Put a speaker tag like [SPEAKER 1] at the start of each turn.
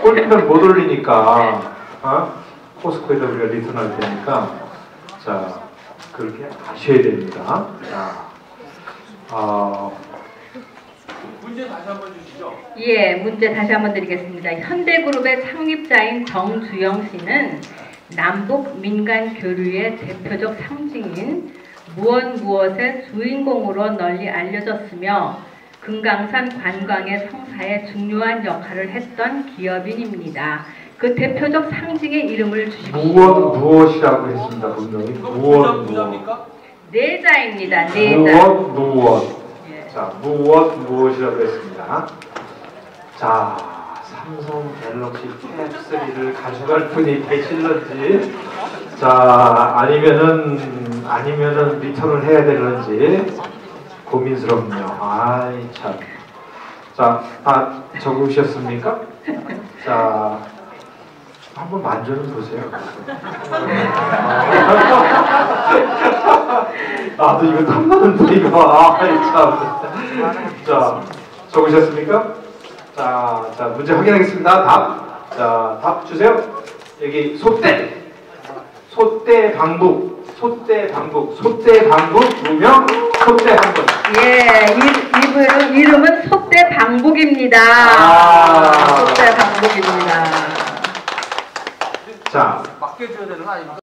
[SPEAKER 1] 골프는 못 올리니까, 포스코에다 우리가 리턴할 테니까, 자, 그렇게 하셔야 됩니다. 자,
[SPEAKER 2] 문제 다시 한번 주시죠.
[SPEAKER 3] 예, 문제 다시 한번 드리겠습니다. 현대그룹의 창립자인 정주영 씨는 남북 민간 교류의 대표적 상징인 무엇의 주인공으로 널리 알려졌으며 금강산 관광의 성사에 중요한 역할을 했던 기업인입니다. 그 대표적 상징의 이름을 주십시오.
[SPEAKER 1] 무엇이라고 했습니다. 분명히
[SPEAKER 2] 부자입니까?
[SPEAKER 3] 내자입니다. 내자.
[SPEAKER 1] 무엇.
[SPEAKER 3] 예.
[SPEAKER 1] 자, 무엇이라고 했습니다. 자, 삼성 갤럭시 탭 3를 가져갈 분이 계실런지, 자, 아니면은 리턴을 해야 되는지 고민스럽네요. 아이 참. 자, 적으셨습니까? 자, 한번 만져는 보세요. 또 이거 탐나는데 이거. 아이 참. 자, 적으셨습니까? 자, 문제 확인하겠습니다. 답 주세요. 여기 소떼 방북, 무명 소떼 방북.
[SPEAKER 3] 예, 이름은 소떼 방북입니다. 소떼 방북입니다.
[SPEAKER 1] 자,
[SPEAKER 2] 맡겨줘야 되는 거 아닙니까?